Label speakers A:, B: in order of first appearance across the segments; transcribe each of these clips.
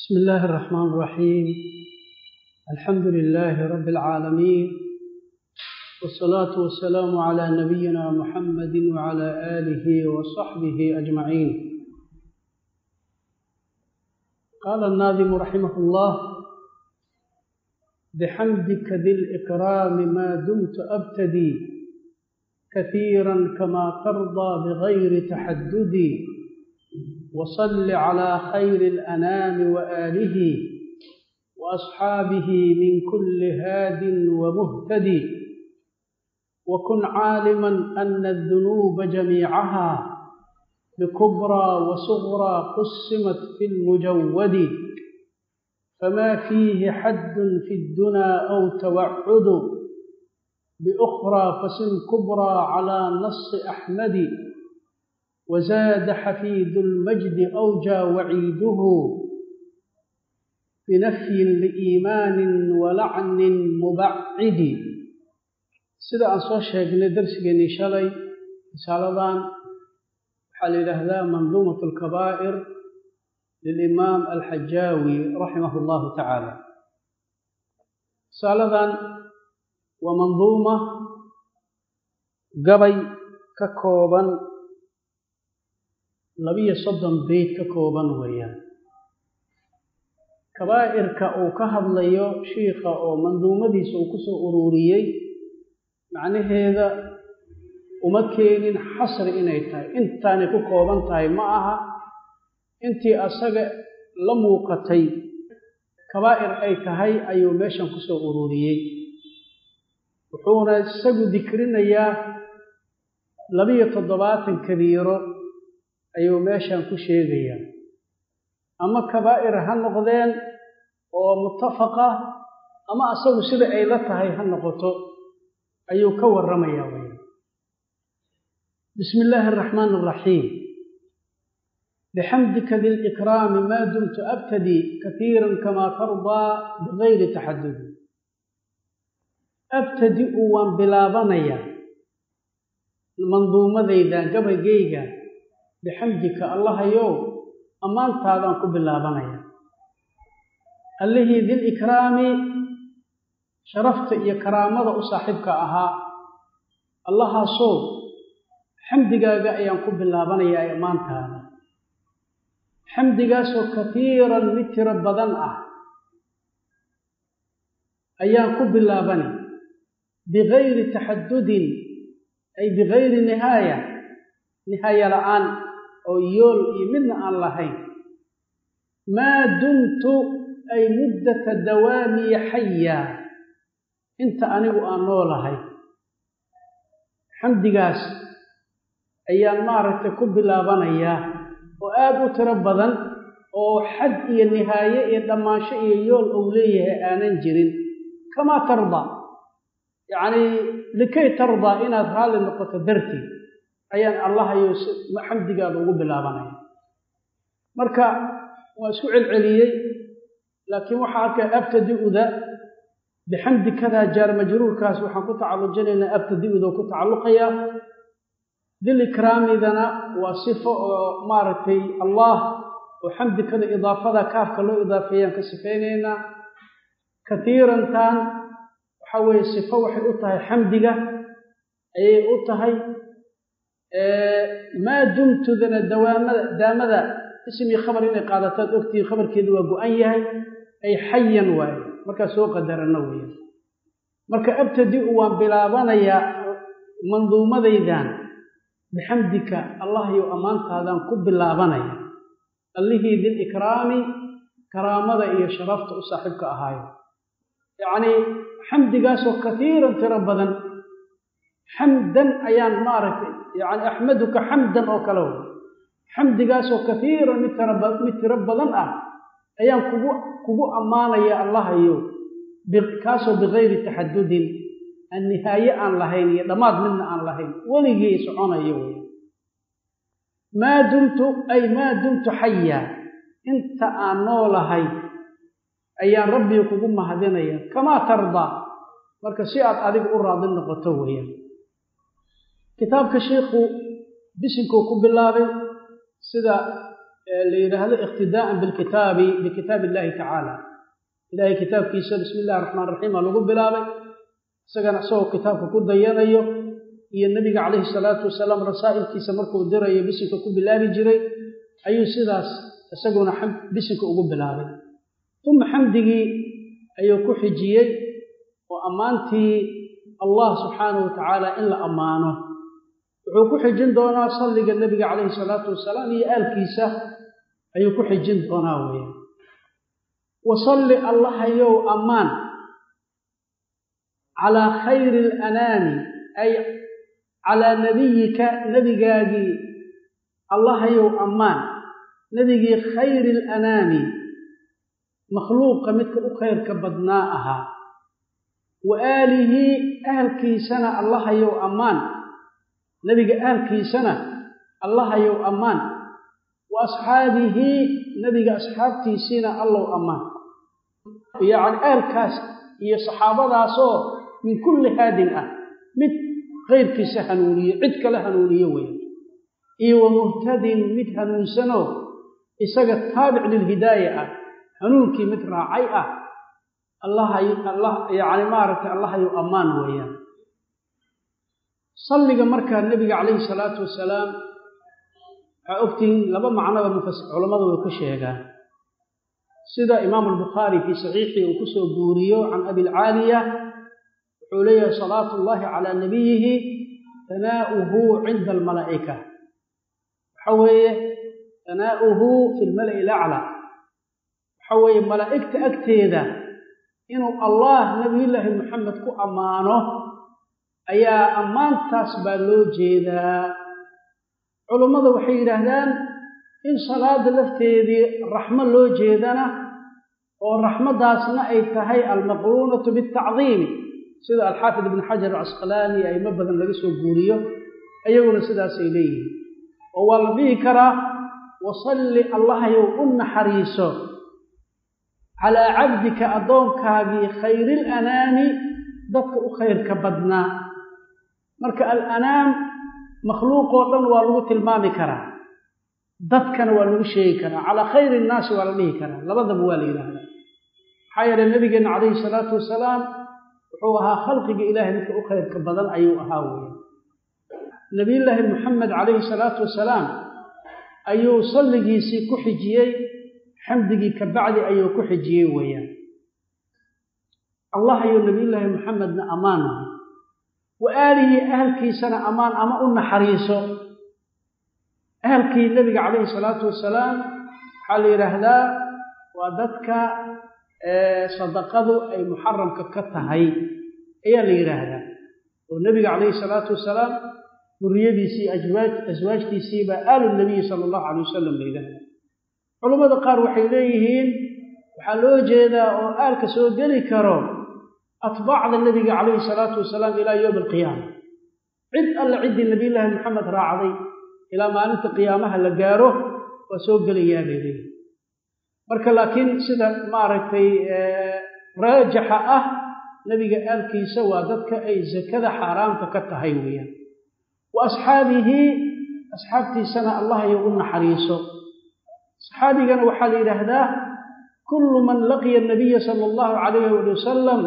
A: بسم الله الرحمن الرحيم. الحمد لله رب العالمين، والصلاة والسلام على نبينا محمد وعلى آله وصحبه أجمعين. قال الناظم رحمه الله: بحمدك ذي الإكرام ما دمت أبتدي كثيرا كما ترضى بغير تحددي، وصل على خير الأنام وآله وأصحابه من كل هاد ومهتدي، وكن عالما أن الذنوب جميعها بكبرى وصغرى قسمت في المجود، فما فيه حد في الدنا أو توعد بأخرى فسن كبرى على نص أحمد، وزاد حفيد المجد أوجى وعيده بنفي لإيمان ولعن مبعد. sida aan soo sheegnay darsigeennii shalay risaaladan waxaa la yidhaahdaa manduumat alkabaa'ir lilimaam alxajaawi raximah allahu tacaala. risaaladan waa manduuma gabay ka kooban 32 beyt ka kooban weeyaan. kabaa'irka uu ka hadlayo shiikha oo manduumadiisa uu ku soo ururiyey macnaheeda uma keenin xasri inay tahay, intaanay ku kooban tahay ma aha. intii asaga la muuqatay kabaa'ir ay tahay ayuu meeshan ku soo ururiyey, wuxuuna isagu dikrinayaa 27 kabiiro ayuu meeshan ku sheegayaa, ama kabaa'ir ha noqdeen oo muttafaqa ama asagu sida ay la tahay ha noqoto ayuu ka warramayaa weeye. bismi illaahi araxmaani araxiim. bixamdika dilikraami maa dumtu abtadi katiiran kamaa tardaa bigayri taxadudi. abtadi-u waan bilaabanayaa manduumadayda gabaygayga bixamdika allahayow ammaantaadaan ku bilaabanaya. allihii dilikraami sharafta iyo karaamada u saaxiibka ahaa, allahaasoo xamdigaaga ayaan ku bilaabanayaa ammaantaada. xamdigaasoo katiiran mid tiro badan ah ayaan ku bilaabani bigayri taxadudin ay bigayri nihaaya, nihaaya la'aan oo yool iyo midna aan lahayn. maa dumtu ay muddata dawaamiya xaya, inta anigu aan noolahay xamdigaas ayaan maaragtay ku bilaabanayaa oo aad u tiro badan oo xad iyo nihaaye iyo dhammaansho iyo yool uu leeyahay aanan jirin. kamaa tardaa, yacnii likay tardaa, inaad raalli noqoto dartii ayaan allahayo xamdigaada ugu bilaabanaya. marka waa isku celceliyey, laakiin waxaa arkaya abtadi-uda bixamdikadaa jaar majruurkaas waxaan ku tacallujinaynaa abtadi-uda ku tacalluqayaa. dilikraamidana waa sifo oo maaragtay allah oo xamdikada idaafada kaafka loo idaafeeyaan ka sifaynaynaa. katiirantan waxaa weeye sifo waxay u tahay xamdiga ayay u tahay. maa dumtudana daamada ismii khabar inay qaadataad ogtihiin, khabarkeedu waa go-an yahay, ay xayan waaye, markaa soo qadarana weeye. marka abtadi-u waan bilaabanayaa manduumadaydan bixamdika allahyow ammaantaadaan ku bilaabanaya. allihii dilikraami karaamada iyo sharafta u saaxiibka ahaayo, yacnii xamdigaasoo katiiran tiro badan. xamdan ayaan maaragtay yani axmaduka xamdan oo kale wey. xamdigaasoo katiiran mid tiro badan ah ayaan kugu ammaanaya allahayow, kaasoo bigayri taxadudin, aan nihaaye aan lahayn iyo dhammaad midna aan lahayn, weligii soconayo wey. maa dumtu ay maa dumtu xaya, inta aan noolahay ayaan rabbiga kugu mahadinaya. kamaa tardaa, marka si aad adiga u raadi noqoto weeyaan. kitaabka sheikhu bisinkuu ku bilaabay sida ليرهد اقتداء بكتاب الله تعالى إلهي كتاب كيسا بسم الله الرحمن الرحيم لغو بلابي سغنا سو كتابك كديانيو iyo nabiga calayhi salaatu wasalaam rasaa'ilkiisa markuu dirayo bisinka ku bilaabi jiray ayuu sidaas isaguna bisinka ugu bilaabay thumma xamdigii ayuu ku xijiyay oo amaantii Allah subhanahu wa ta'ala in la amaano wuxuu ku xijin doonaa salliga nabiga calayhi salaatu wasalaam iyo aalkiisa ayuu ku xijin doonaa weeyaan وصلي الله يو أمان على خير الأنام أي على نبيك نبيك الله يو أمان نبي خير الأنام مخلوق مثل خير كبدناءها وآله أهل كيسنا الله يو أمان نبي أهل كيسنا الله يو أمان وأصحابه نبي أصحابتي سينا الله أمان يعني أهل كاس هي صحابة صور من كل هذه مثل غير كيس هنولية عدك لهنولية وين ومهتد مثل هنوسنو إساق التابع للهداية هنولكي مثل راعية الله يعني مارك الله يؤمان وين صلق مركا النبي عليه الصلاة والسلام أفتين لما معنا بمفسر علماء وكشيغا سيدا إمام البخاري في صحيحه وكسو بوريو عن أبي العالية حولي صلاة الله على نبيه ثناؤه عند الملائكة حوي ثناؤه في الملأ الأعلى حوي ملائكة أكتيدا إنه الله نبي الله محمد كو أمانه أيا أمان تاسبالو جيدا علماء waxay yiraahdaan in salaada lafteedii raxmo loo jeedana oo raxmadaasna ay tahay al-maqrunatu bit-ta'dhim sida al-Hafid ibn Hajar al-Asqalani ay ma badan laga soo guuriyo ayaguna sidaas ay leeyihiin oo wal bi kara wasalli Allah yawunna hariso ala 'abdika adoonkaagi khayril anami dadka u khayrka badna marka al-anam مخلوق ودن waa lagu tilmaami karaa dadkana waa lagu sheegi karaa ala khayr الناس waa la dhihi karaa labadaba waa la yiraahdaa xayra nabigeena calayhi salaatu wasalaam wuxuu ahaa khalqiga ilaahay midka u khayrka badan ayuu ahaa weeyaan nabiyullaahi muhammad calayhi salaatu wasalaam ayuu salligiisii ku xijiyay xamdigii ka bacdi ayuu ku xijiyay weeyaan allah ayuu nabiyullaahi muhammadna amaano وآله أهل كي سنة أمان أما أن حريصه أهل كي النبي عليه الصلاة والسلام حالي رهلا وددك صدقه أي محرم ككتهي أي اللي رهلا والنبي عليه الصلاة والسلام ذريتي سي أزواجتي سيبا آل النبي صلى الله عليه وسلم ليرهلا علماء قال وحيليهين وحلو جيدا وآل كسو قلي كرو أتباع النبي عليه الصلاة والسلام إلى يوم القيامة عد النبي الله محمد راعي إلى ما أنت قيامها لقاره وسوق ليابه مركا لكن سيدا ماركي راجحة نبي قال كي سوى ذاتك أي زكذا حرام ككتهيويا أصحابتي سنة الله يقولن حريصه صحابي كانوا وحالي لهذا كل من لقي النبي صلى الله عليه وسلم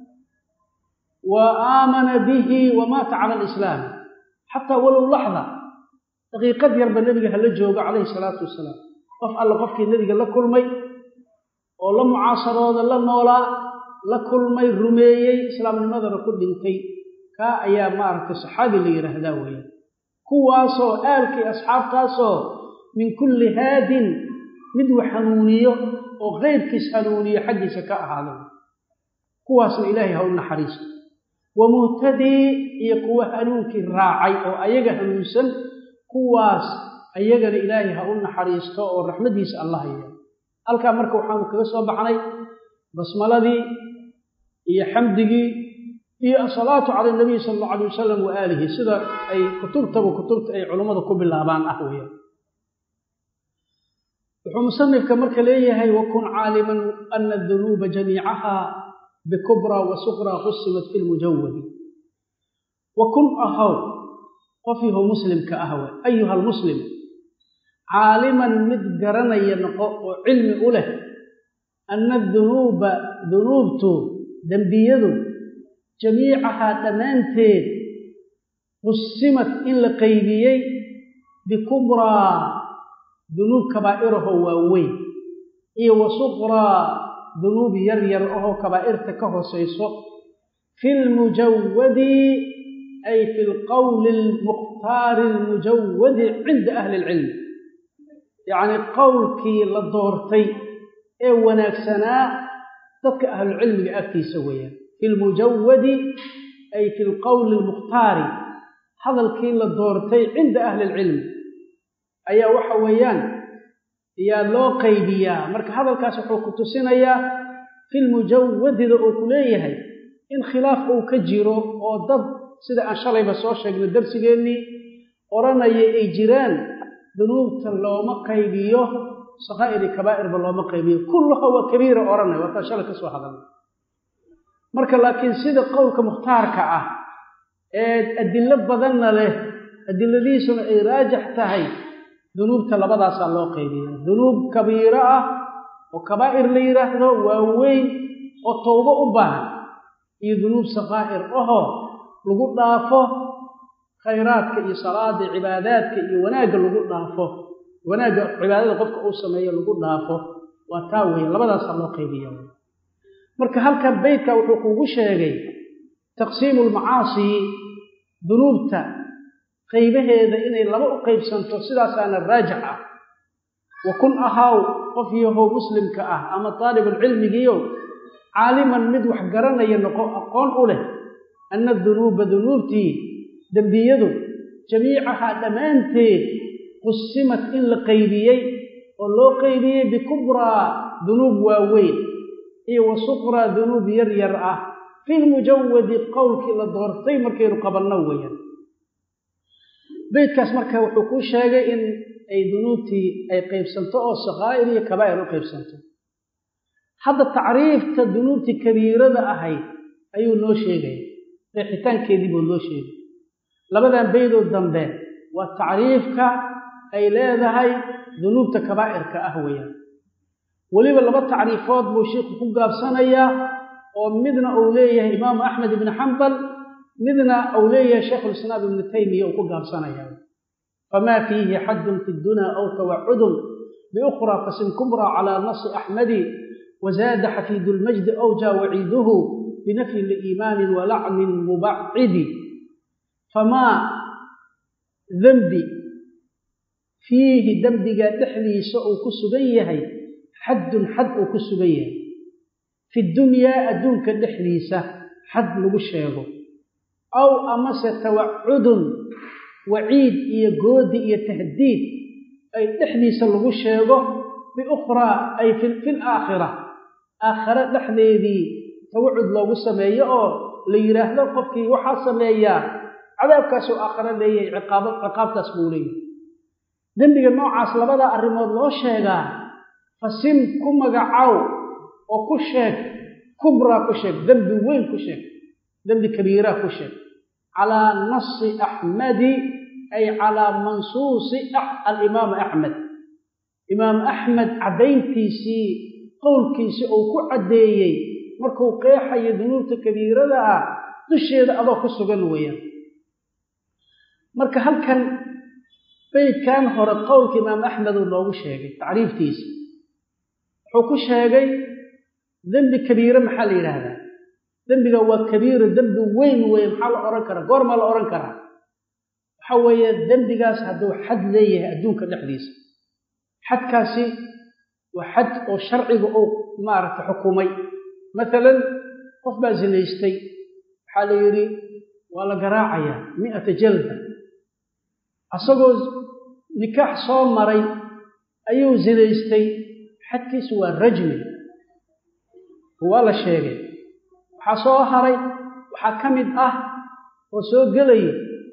A: وآمن به ومات على الإسلام حتى ولو لحظة دقيقة يربى النبي هل جوج عليه الصلاة والسلام قف قفك النبي قال لكل مي ولم عاصر هذا لما ولا لكل مي رميي إسلام المذر كل بنتي كأيام مارك الصحابي اللي يرهداوي كواسو آلك أصحاب تاسو من كل هاد مدو حنونية وغير كيس حنونية حق سكاء هذا كواسو إلهي هو النحريس ومهتدي يقوى هنونك الراعي أو أيها هنوسا كواس أيها إلهي هو النحريس والرحمة ديس الله إياه ألقى مركو حامك بسوا بعني بسملذي هي حمدي هي الصلاة على النبي صلى الله عليه وسلم وآله سيدا أي كتبت أي علماء كب اللعبان أحوية ومصنف كمرك ليه وكن عالما أن الذنوب جميعها بكبرى وصغرى قسمت في المجود وكن أهو وفيه مسلم كأهوى أيها المسلم عالما مدقرنا ينقو علم أوله أن الذنوب ذنوبته ذنبيده جميعها تمانتين قسمت إلا قيديي بكبرى ذنوب كبائره ووي وصغرى ذنوب يريره كبائر تكهو سيسو في المجود أي في القول المختار المجود عند أهل العلم يعني قولك للدورتي وناكسنا تك أهل العلم أكتي سويا في المجود أي في القول المختار هذا الكيل للدورتي عند أهل العلم أي وحويان يا لو قيديا مرك هذا الكاس وحو كتسينيا في المجود لأكليه إن خلاف أو كجيرو أو ضد سيدا أن شاء الله يبسوش شكل الدرس جيني أورانا يجيران ذنوب تلوما قيديوه صغائر كبائر باللوما قيديوه كلها وكبيرة أورانا وتشاء الله كسوة هذا مرك لكن سيدا قولك مختارك الدلة بضلنا له الدلة دي سنة راجح تهي ذنوب تلبضع صلى الله قيدية ذنوب كبيرة وكبائر ليرة ووين وطوبة أباها هي ذنوب صغائر لقود دافه خيراتك إي صلاة عباداتك إي وناق لقود دافه وناق عبادات قفك أوسمية لقود دافه وتاوي لبضع صلى الله قيدية مرك هل كان بيتك وحقوق شيء تقسيم المعاصي ذنوبته قيبهذا إني لما أقيب سنتو سلاسان الراجعة وكن أهاو قفيه مسلم كأه أما طالب العلم جيو عالما مدوح قرنا ينقو أقون أوله أن الذنوب ذنوبتي دنبيده جميعها دمانتي قسمت إلا قيبيي والله قيبيي بكبرى ذنوب واوين وصقرى ذنوب يريرأه في المجود قولك إلا الضغرطي مركينو قبلنا ويا بيتكاس marka wuxuu ku sheegay in ay dunuubti ay qaybsanto oo saqaa'ir iyo kabaa'ir u qaybsanto hadda taariifta dunuubti kabiirada ahay ayuu noo sheegay qeexitaankeedii buu noo sheegay labadan beedood dambe waa taariifka ay leedahay dunuubta kabaa'irka ah weeyaan waliba laba taariifood buu sheekhu ku gaabsanaya oo midna uu leeyahay imaam Ahmad ibn Hanbal midna أولية شيخ الإسلام ابن تيمية وكقام سنة فما فيه حد في الدنا أو توعد بأخرى قسم كبرى على نص أحمد وزاد حفيد المجد أوجى وعيده بنفي الإيمان ولعن مبعد فما ذنبي فيه ذنبي تحلي سوء كسبيه حد كسبيه في الدنيا أدونك الدحليسة حد لبشيغه أو أمس توعد وعيد يجود يتهديد أي تحديث الغشيغ بأخرى أي في الآخرة آخرة لحظة توعد لو سميه ليره لو قفكي وحاسميه عذاب كاسو آخرة ليه عقاب تسمولي ذنبك النوع عاصل بدا الرمض لو شيغا فسم كمغعاو وكشك كبرى كشك ذنب وين كشك ذنب كبيرة كشك على نص أحمد أي على منصوص الإمام أحمد إمام أحمد عدين كيسي قول كيسي أو كعديي مركو قيحة يذنوبت كبيرة لها تشير أضاء كسوغن ويا مركا هل كان بيت كان هو قول إمام أحمد الله شيغي تعريف تيسي حكو شيغي ذنب كبيرة محلي لهذا ذنبك هو كبير ذنب وين حال أورنكرا قرم لا أورنكرا حوية ذنبك هذا حد ليه أدونك الحديث حد كاسي وحد أو شرعي أو معرفة حكومي مثلا قف بازنيستي حال يري ولا قراعية 100 جلدة أصغوز نكاح صامري أيو زنيستي حد كيسوا الرجمي هو لا شيء حصو هري وحكمد وسو غلي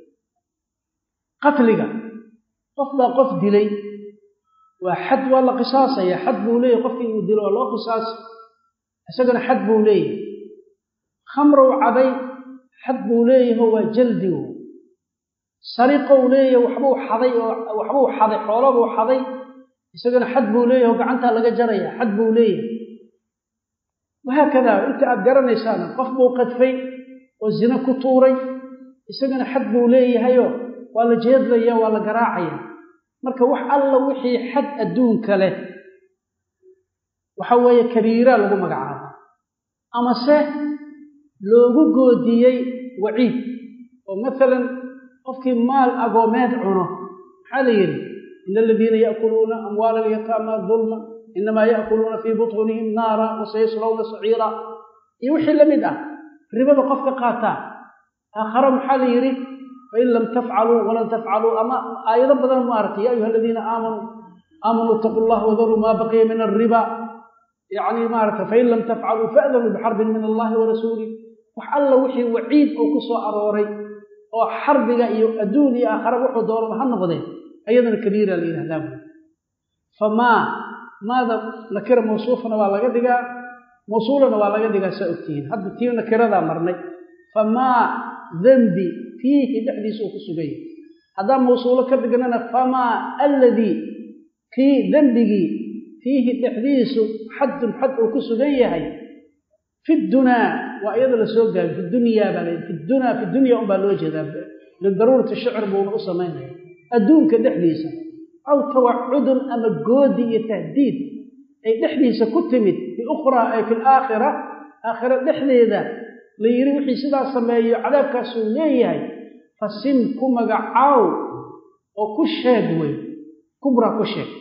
A: قتلك قف دلي وحد ولا قصاص يا حد بولي قف يدلو ولا قصاص اسغنا حد بولي خمر وعبي حد بولي هو جلدي sariqow leeyahay waxbuu xaday xoolabuu xaday isagana xad buu leeyahay oo gacantaa laga jaraya xad buu leeyahay wahaakada inta aad garanaysaan qof buu qadfay oo zina ku tuuray isagana xad buu leeyahayoo waa la jeedlaya waa la garaacaya marka wax alla wixii xad adduunka leh waxa weeye kabiira lagu magacaabo ama se loogu goodiyey waciid oo maalan qofkii maal agoomeed cuno maxaa la yidhi ina aladiina ya'kuluuna amwaala alyataama dulma inamaa ya'kuluuna fii butunihim naara wasayaslawna saciira iyo wixii la mid ah ribada qofka qaataa aakhare maxaa la yidhi fain lam tafcaluu walan tafcaluu ama aayado badan ma aragtay ya ayuha aladiina aamanuu itaquu llaha wadaruu maa baqiya min alriba yacni maaragtay fain lam tafcaluu fa'danuu bixarbin min allahi wa rasuulih wax alla wixii waciid oo ku soo arooray oo xarbiga iyo adduun iyo aakhare wuxuu doonaba ha noqdeen ayadana kabiira la yidhahdaa buy famaa maada nakira mawsuufana waa laga dhigaa mawsuulana waa laga dhigaa saa ogtihiin hadda tii nakiradaa marnay famaa dembi fiihi dhexdiisa uu ku sugan yahay haddaan mawsuulo ka dhignana famaa alladii kii dembigii fiihi dhexdiisu xaddun xad uu ku sugan yahay fi dunaa waa iyada la soo gaabi fi dunyaa baa la fi dunaa fi dunya unbaa loo jeedaa lidaruurati shicr buuna u samaynaya adduunka dhexdiisa aw tawacudun ama goodi iyo tahdiid ay dhexdiisa ku timid fi ukhraa ay fi laakhira aakhira dhexdeeda la yidhi wixii sidaas sameeyo cadaabkaasuu leeyahay fasim ku magacaaw oo ku sheeg wey kubraa ku sheeg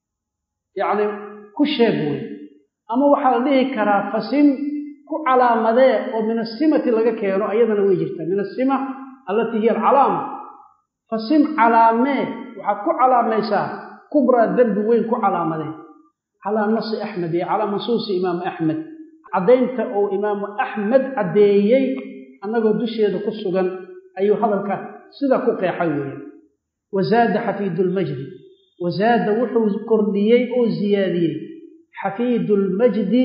A: yacni ku sheeg wey ama waxaa la dhihi karaa fasim ku calaamadee oo min asimati laga keeno ayadana way jirtaa min asima allatii hiya alcalaama fasim calaamee waxaad ku calaamaysaa kubraa dembi weyn ku calaamadee calaa nasi axmed iyo calaa mansuusi imaamu axmed caddaynta oo imaamu axmed caddeeyey annagoo dusheeda ku sugan ayuu hadalka sidaa ku qeexay weeyaan wazaada xafiidulmajdi wazaada wuxuu kordhiyey oo ziyaadiyey xafiidulmajdi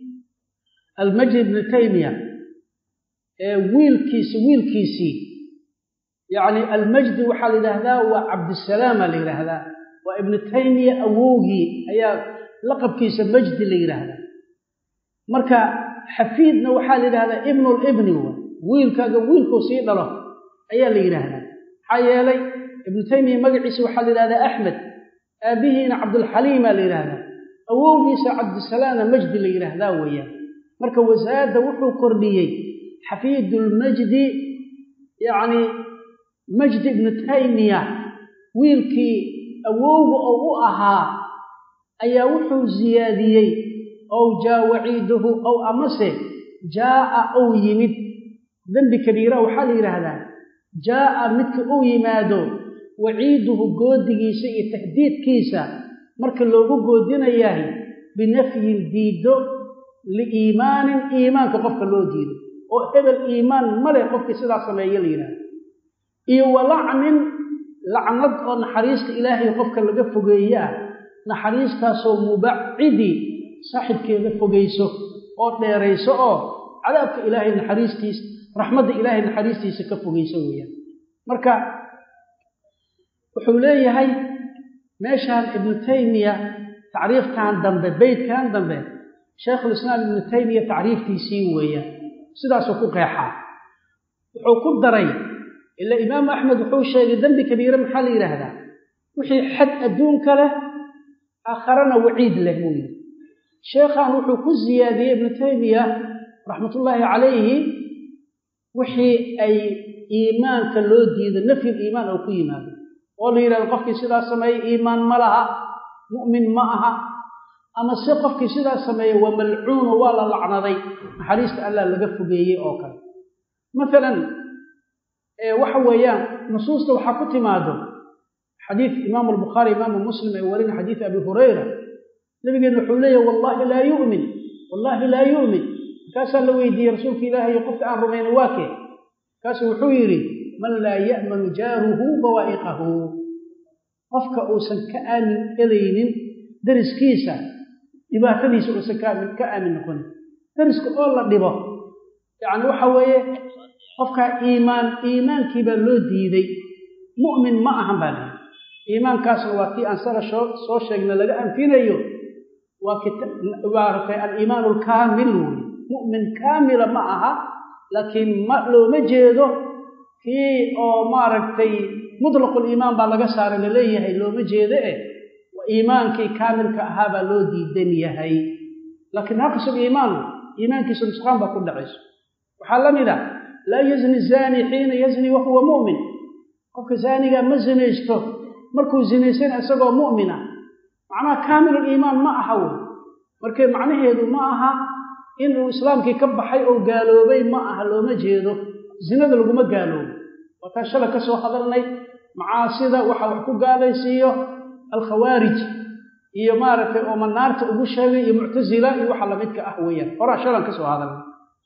A: almajdi ibni taymiya ee wiilkiisii yacni almajdi waxaa la yidhaahdaa waa cabdisalaama la yidhaahdaa waa ibnu taymiya awowgii ayaa laqabkiisa majdi la yidhaahdaa marka xafiidna waxaa la yidhahdaa ibnulibni wiilkaaga wiilkuu sii dhalo ayaa la yidhaahdaa maxaa yeelay ibnu taymiya magaciisa waxaa la yidhahdaa axmed aabbihiina cabdulxaliima la yidhaahdaa awowgiisa cabdisalaamna majdi la yidhaahdaa weeyaan marka wasaada wuxuu kordhiyey xafiidulmajdi yacni majdi ibnu taymiya wiilkii awowga oo u ahaa ayaa wuxuu ziyaadiyey ow jaa waciiduhu ow amase jaa'a ou yimid dembi kabiira waxaa la yidhaahdaa jaa'a midka uu yimaado waciiduhu goodigiisa iyo tahdiidkiisa marka loogu goodinayahay binafyin diiddo liiimaanin iimaanka qofka loo diido oo hebel iimaan male qofkii sidaa sameeya la yidhahda iyo walacnin lacnad oo naxariista ilaahay qofka laga fogeeye ah naxariistaasoo mubacidi saaxibkeeda fogayso oo dheerayso oo cadaabka ilaahay naxariistiisa raxmadda ilaahay naxariistiisa ka fogayso weeyaan marka wuxuu leeyahay meeshaan ibnu taymiya tacriifkan dambe beydkan dambe shaykhulislaam ibnu taymiya tacriiftiisii weeyaan sidaasuu ku qeexaa wuxuu ku daray ila imaamu axmed wuxuu sheegay dembi kabiire maxaa la yidhaahdaa wixii xad adduunka leh aakharana waciid leh buu yidhi sheekhan wuxuu ku ziyaadiyey ibnu taymiya raxmatullaahi calayhi wixii ay iimaanka loo diido nafyul iimaan oo ku yimaado oo la yidhahdo qofkii sidaas sameeyey iimaan ma laha mu'min ma aha ama se qofkii sidaas sameeyey waa malcuuno waa la lacnaday naxariista allah laga fogeeyey oo kale maalan waxa weeyaan nusuusta waxaa ku timaado xadiid imaamu albukhaari imaamu muslim ay warina xadiid abi hurayra nabigeena wuxuu leeyahy wallaahi laa yu'min markaasaa la weydiiyey rasuulka ilaahay qofka aan rumayna waa kee markaasuu wuxuu yidhi man laa ya'manu jaaruhu bawaa'iqahu qofka uusan ka aamin helaynin dariskiisa dhibaatadiisa uusan ka aamin noqonin dariska oo la dhibo yacni waxa weeye qofkaa iimaankii baa loo diiday mu'min ma ahan baa leeyahay iimaankaasna waa kii aan soo sheegna laga anfinayo waa aliimaanu alkaamil wey mu'min kaamila ma aha laakiin looma jeedo kii oo maaragtay mutlaqul iimaan baa laga saaray laleeyahay looma jeedo waa iimaankii kaamilka ahaa baa loo diidan yahay laakiin naqsul iimaankiisa nusqaan baa ku dhacayso waxaa la mid ah laa yazni zaani xiina yazni wahuwa mu'min qofka zaaniga ma zinaysto markuu zinaysan isagoo mu'mina macnaha kaamilul iimaan ma aha wey markay macnaheedu ma aha inuu islaamkii ka baxay oo gaaloobay ma aha looma jeedo zinada laguma gaaloobo wataa shala ka soo hadalnay macaasida waxa wax ku gaalaysiiyo alkhawaarij iyo maaragtay oo manaarta ugu sheegay iyo muctasila iyo waxa lamidka ah weeyaan horaa shalan ka soo hadalnay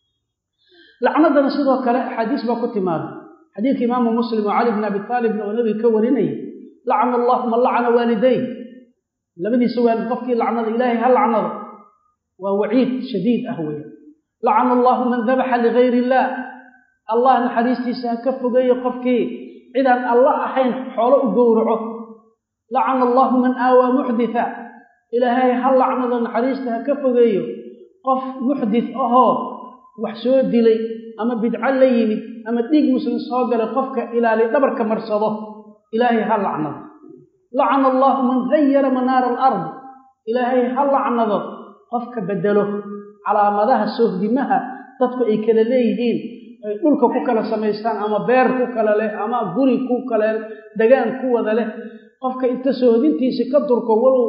A: lacnadana sidoo kale axaadiis baa ku timaada xadiidka imaamu muslim oo cali bn abi taalibna oo nabiga ka warinayay lacana allahu man lacana waaliday labadiisa waalid qofkii lacnada ilaahay ha lacnado waa waciid shadiid ah weeyaan lacana allahu man dabaxa ligayri illah allah naxariistiisa ha ka fogeeyo qofkii cidaan alla ahayn xoolo u gowraco lacana allahu man aawaa muxditha ilaahay ha lacnado naxariista ha ka fogeeyo qof muxdith ahoo wax soo dilay ama bidco la yimid ama dhiig muslim soo galay qofka ilaali dhabarka marsado ilaahay ha lacnado lacana allahu man hayara manaara alard ilaahay ha lacnado qofka bedelo calaamadaha sohdimaha dadku ay kala leeyihiin ay dhulka ku kala samaystaan ama beer ku kala leh ama guri ku kala degaan ku wada leh qofka inta sohdintiisa ka durko walow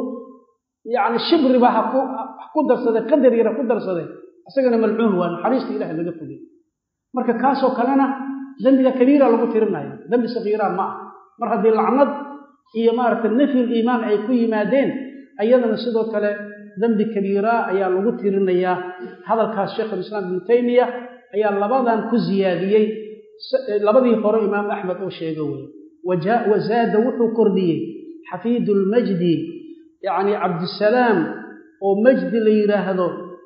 A: yacni shibriba ha ku darsaday qadar yara ku darsaday isagana malcuun waa naxariista ilaahay laga fogay marka kaasoo kalena dembiga kabiira lagu tirinayo dembi sagiira ma ah mar haddii lacnad iyo maaragtay nafyul iimaan ay ku yimaadeen ayadana sidoo kale dembi kabiira ayaa lagu tirinayaa hadalkaas sheekhulislaam ibnu taymiya ayaa labadan ku ziyaadiyey labadii hore imaam axmed oo sheega wey wazaada wuxuu kordhiyey xafiidulmajdi yacni cabdisalaam oo majdi la yidhaahdo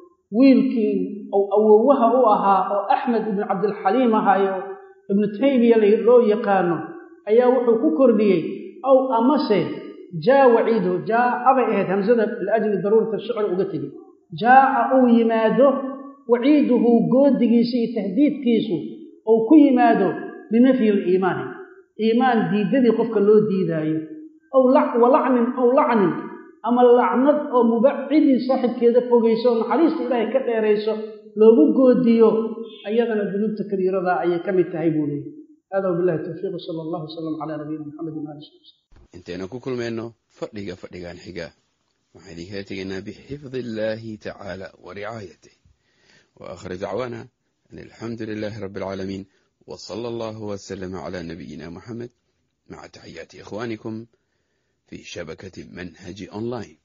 A: wiilkii ou awowaha u ahaa oo axmed ibnu cabdilxaliim ahaayo ibnu taymiya loo yaqaano ayaa wuxuu ku kordhiyey aw amase jaa waciiduhu jaaa bay ahayd hamsada liajli daruurata shicr uga tegey jaaa uu yimaado waciiduhu goodigiisa iyo tahdiidkiisu ou ku yimaado binafyi liimaani iimaan diidadii qofka loo diidaayo walacnin aw lacnin ama lacnad oo mubacidin saaxibkeeda fogayso oo naxariista ilaahay ka dheerayso loogu goodiyo ayadana dunuubta kabiirada ayay ka mid tahay buu leeyay hada wabillahi tawfiiq sala allahu wasalam calaa nabiyina maxamed wa alihi wasallam
B: intaynu ku kulmayno fadhigan xiga waxaan idinkaga tegaynaa bixifdi illaahi tacaala wa ricaayatih wa aakhir dacwaana an alxamdu lilaahi rabbi alcaalamiin wa sala allahu wasalama calaa nabiyina muxamed maca taxiyaati ikhwaanikum في شبكة منهج أونلاين.